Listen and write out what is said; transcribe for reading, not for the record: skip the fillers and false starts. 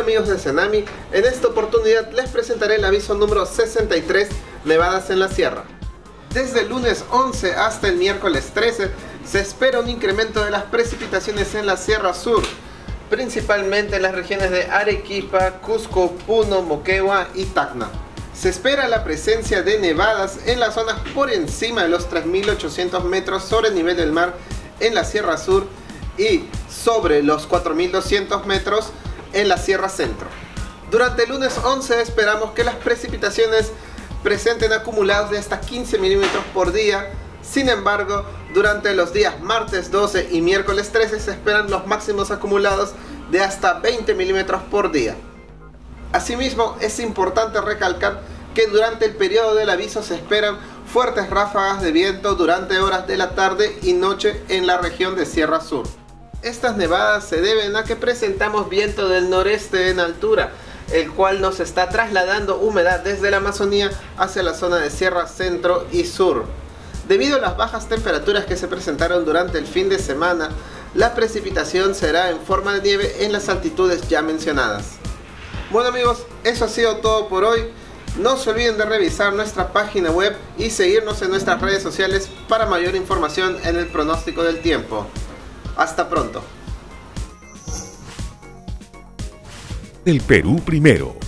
amigos de Cenami, en esta oportunidad les presentaré el aviso número 63, nevadas en la sierra. Desde el lunes 11 hasta el miércoles 13 se espera un incremento de las precipitaciones en la Sierra Sur, principalmente en las regiones de Arequipa, Cusco, Puno, Moquegua y Tacna. Se espera la presencia de nevadas en las zonas por encima de los 3.800 metros sobre el nivel del mar en la Sierra Sur y sobre los 4.200 metros en la Sierra Centro. Durante el lunes 11 esperamos que las precipitaciones presenten acumulados de hasta 15 milímetros por día. Sin embargo, durante los días martes 12 y miércoles 13 se esperan los máximos acumulados de hasta 20 milímetros por día. Asimismo, es importante recalcar que durante el periodo del aviso se esperan fuertes ráfagas de viento durante horas de la tarde y noche en la región de Sierra Sur. Estas nevadas se deben a que presentamos viento del noreste en altura, el cual nos está trasladando humedad desde la Amazonía hacia la zona de Sierra Centro y Sur. Debido a las bajas temperaturas que se presentaron durante el fin de semana, la precipitación será en forma de nieve en las altitudes ya mencionadas. Bueno amigos, eso ha sido todo por hoy. No se olviden de revisar nuestra página web y seguirnos en nuestras redes sociales para mayor información en el pronóstico del tiempo. Hasta pronto. El Perú primero.